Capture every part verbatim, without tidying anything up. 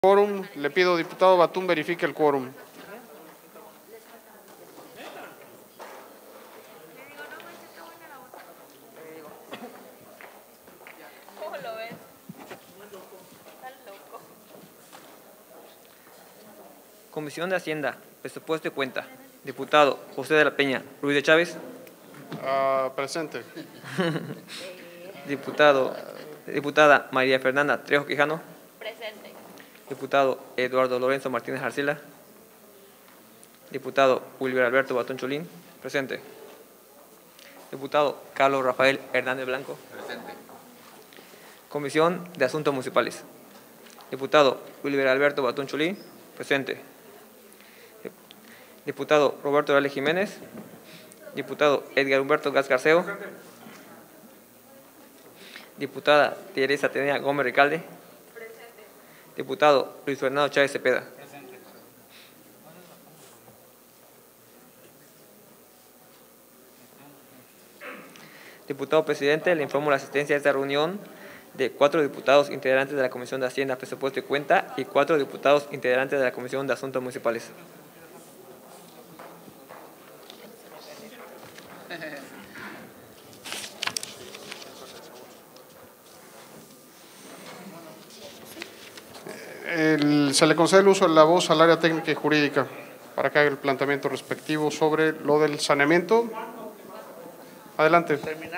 Quórum. Le pido, diputado Batún, verifique el quórum. ¿Cómo lo ves? Estás loco. Comisión de Hacienda, Presupuesto y Cuenta. Diputado José de la Peña Ruiz de Chávez. Uh, presente. Diputado, diputada María Fernanda Trejo Quijano. Presente. Diputado Eduardo Lorenzo Martínez Arcila. Diputado Wilber Alberto Batón Cholín. Presente. Diputado Carlos Rafael Hernández Blanco. Presente. Comisión de Asuntos Municipales. Diputado Wilber Alberto Batón Cholín. Presente. Diputado Roberto Orale Jiménez. Diputado Edgar Humberto Gas Garceo. Diputada Teresa Atenea Gómez Recalde. Presente. Diputado Luis Fernando Chávez Cepeda. Presente. Diputado Presidente, le informo la asistencia a esta reunión de cuatro diputados integrantes de la Comisión de Hacienda, Presupuesto y Cuenta y cuatro diputados integrantes de la Comisión de Asuntos Municipales. El, se le concede el uso de la voz al área técnica y jurídica para que haga el planteamiento respectivo sobre lo del saneamiento. Adelante.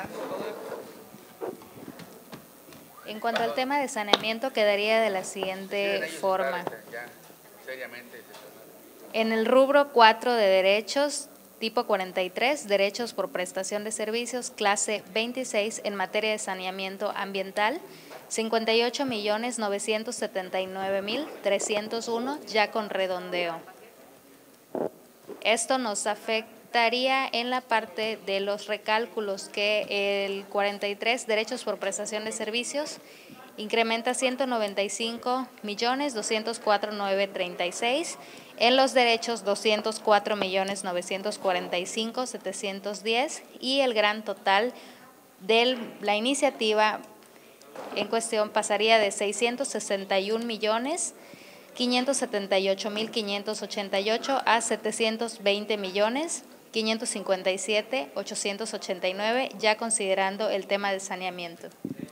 En cuanto al tema de saneamiento, quedaría de la siguiente forma. En el rubro cuatro de derechos, tipo cuarenta y tres, derechos por prestación de servicios, clase veintiséis, en materia de saneamiento ambiental, cincuenta y ocho millones novecientos setenta y nueve mil trescientos uno, ya con redondeo. Esto nos afectaría en la parte de los recálculos, que el cuarenta y tres, derechos por prestación de servicios, incrementa ciento noventa y cinco millones doscientos cuatro mil novecientos treinta y seis, en los derechos doscientos cuatro millones novecientos cuarenta y cinco mil setecientos diez, y el gran total de la iniciativa en cuestión pasaría de seiscientos sesenta y un millones quinientos setenta y ocho mil quinientos ochenta y ocho a setecientos veinte millones quinientos cincuenta y siete mil ochocientos ochenta y nueve, ya considerando el tema de saneamiento.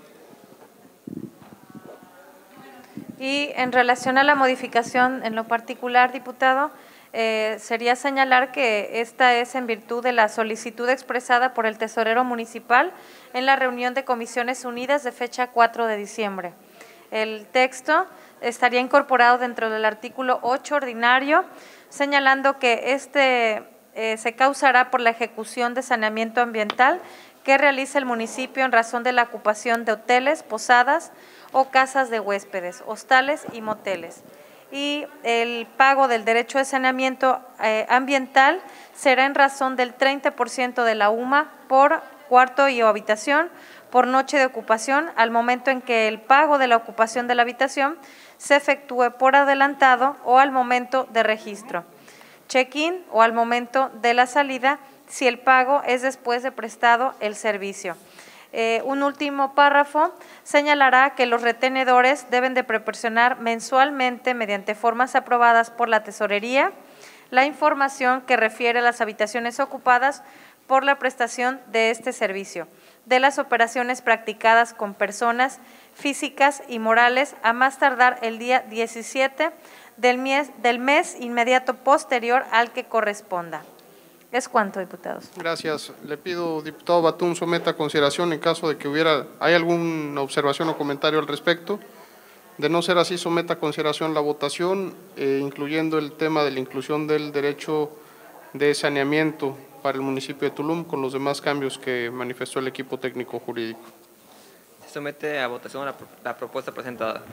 Y en relación a la modificación en lo particular, diputado, eh, sería señalar que esta es en virtud de la solicitud expresada por el tesorero municipal en la reunión de Comisiones Unidas de fecha cuatro de diciembre. El texto estaría incorporado dentro del artículo ocho ordinario, señalando que este eh, se causará por la ejecución de saneamiento ambiental que realiza el municipio en razón de la ocupación de hoteles, posadas o casas de huéspedes, hostales y moteles. Y el pago del derecho de saneamiento eh, ambiental será en razón del treinta por ciento de la U M A por cuarto y o habitación por noche de ocupación, al momento en que el pago de la ocupación de la habitación se efectúe por adelantado o al momento de registro, check-in o al momento de la salida, si el pago es después de prestado el servicio. Eh, un último párrafo señalará que los retenedores deben de proporcionar mensualmente, mediante formas aprobadas por la tesorería, la información que refiere a las habitaciones ocupadas por la prestación de este servicio, de las operaciones practicadas con personas físicas y morales a más tardar el día diecisiete del mes, del mes inmediato posterior al que corresponda. Es cuanto, diputados. Gracias. Le pido, diputado Batún, someta a consideración en caso de que hubiera, ¿hay alguna observación o comentario al respecto? De no ser así, someta a consideración la votación, eh, incluyendo el tema de la inclusión del derecho de saneamiento para el municipio de Tulum, con los demás cambios que manifestó el equipo técnico jurídico. Se somete a votación la, la propuesta presentada.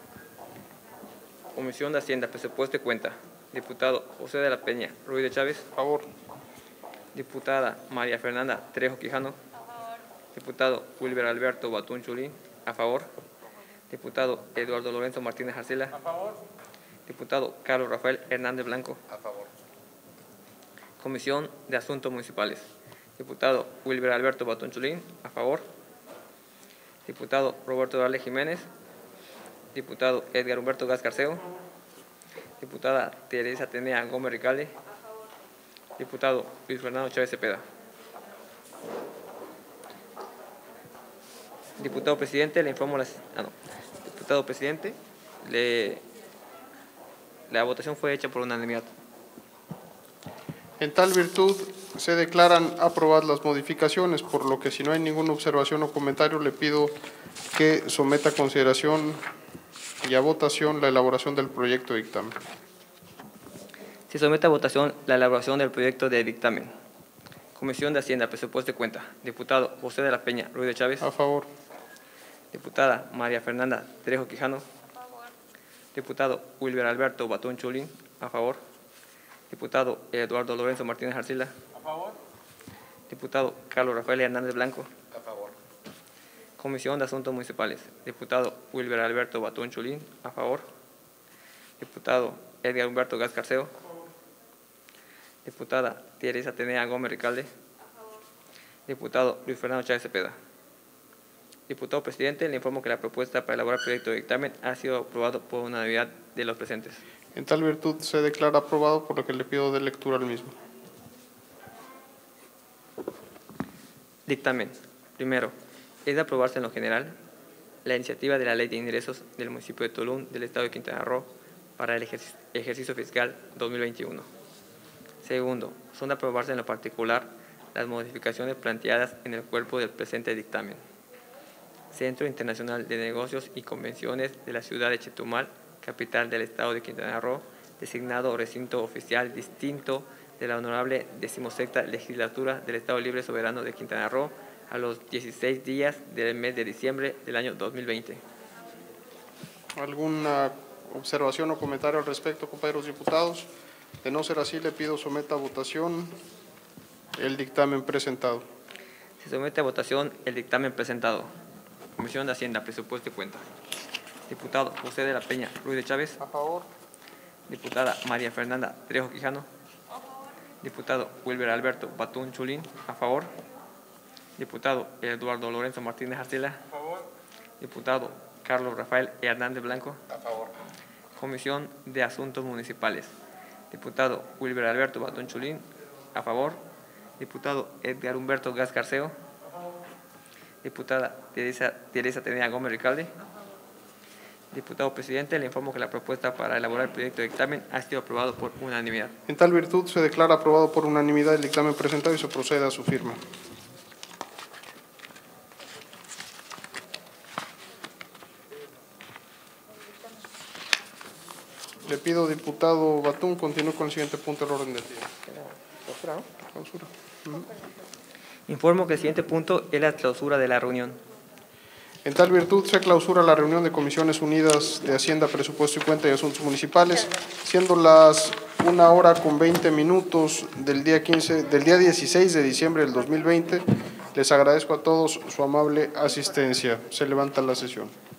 Comisión de Hacienda, Presupuesto y Cuenta. Diputado José de la Peña Ruiz de Chávez. A favor. Diputada María Fernanda Trejo Quijano. A favor. Diputado Wilber Alberto Batún Cholín. A favor. Diputado Eduardo Lorenzo Martínez Arcila. A favor. Diputado Carlos Rafael Hernández Blanco. A favor. Comisión de Asuntos Municipales. Diputado Wilber Alberto Batón Cholín. A favor. Diputado Roberto Orale Jiménez. Diputado Edgar Humberto Gascarceo. Diputada Teresa Atenea Gómez Ricalde. Diputado Luis Fernando Chávez Cepeda. Diputado Presidente, le informo las... Ah, no. Diputado Presidente, le... la votación fue hecha por unanimidad. En tal virtud, se declaran aprobadas las modificaciones, por lo que si no hay ninguna observación o comentario, le pido que someta a consideración y a votación la elaboración del proyecto de dictamen. Se somete a votación la elaboración del proyecto de dictamen. Comisión de Hacienda, Presupuesto y Cuenta. Diputado José de la Peña Ruiz de Chávez. A favor. Diputada María Fernanda Trejo Quijano. Diputado Wilber Alberto Batún Chulín. A favor. Diputado Eduardo Lorenzo Martínez Arcila. A favor. Diputado Carlos Rafael Hernández Blanco. A favor. Comisión de Asuntos Municipales. Diputado Wilber Alberto Batún Chulín. A favor. Diputado Edgar Humberto Gascarceo. Diputada Teresa Atenea Gómez Ricalde. A favor. Diputado Luis Fernando Chávez Cepeda. Diputado Presidente, le informo que la propuesta para elaborar el proyecto de dictamen ha sido aprobado por unanimidad de los presentes. En tal virtud, se declara aprobado, por lo que le pido de lectura al mismo. Dictamen. Primero, es de aprobarse en lo general la iniciativa de la Ley de Ingresos del municipio de Tulum del Estado de Quintana Roo para el ejercicio, ejercicio fiscal dos mil veintiuno. Segundo, son de aprobarse en lo particular las modificaciones planteadas en el cuerpo del presente dictamen. Centro Internacional de Negocios y Convenciones de la ciudad de Chetumal, capital del Estado de Quintana Roo, designado recinto oficial distinto de la honorable decimosexta legislatura del Estado Libre Soberano de Quintana Roo a los dieciséis días del mes de diciembre del año dos mil veinte. ¿Alguna observación o comentario al respecto, compañeros diputados? De no ser así, le pido someta a votación el dictamen presentado. Se somete a votación el dictamen presentado. Comisión de Hacienda, Presupuesto y Cuenta. Diputado José de la Peña Ruiz de Chávez. A favor. Diputada María Fernanda Trejo Quijano. A favor. Diputado Wilber Alberto Batún Chulín. A favor. Diputado Eduardo Lorenzo Martínez Arcila. A favor. Diputado Carlos Rafael Hernández Blanco. A favor. Comisión de Asuntos Municipales. Diputado Wilber Alberto Batún Chulín. A favor. Diputado Edgar Humberto Gascarceo. A favor. Diputada Teresa, Teresa Atenea Gómez Ricalde. Diputado Presidente, le informo que la propuesta para elaborar el proyecto de dictamen ha sido aprobado por unanimidad. En tal virtud, se declara aprobado por unanimidad el dictamen presentado y se procede a su firma. Le pido, diputado Batún, continúe con el siguiente punto del orden del día. Clausura, ¿no? Clausura. Uh-huh. Informo que el siguiente punto es la clausura de la reunión. En tal virtud, se clausura la reunión de Comisiones Unidas de Hacienda, Presupuesto y Cuenta y Asuntos Municipales, siendo las una hora con veinte minutos del día, quince, del día dieciséis de diciembre del dos mil veinte. Les agradezco a todos su amable asistencia. Se levanta la sesión.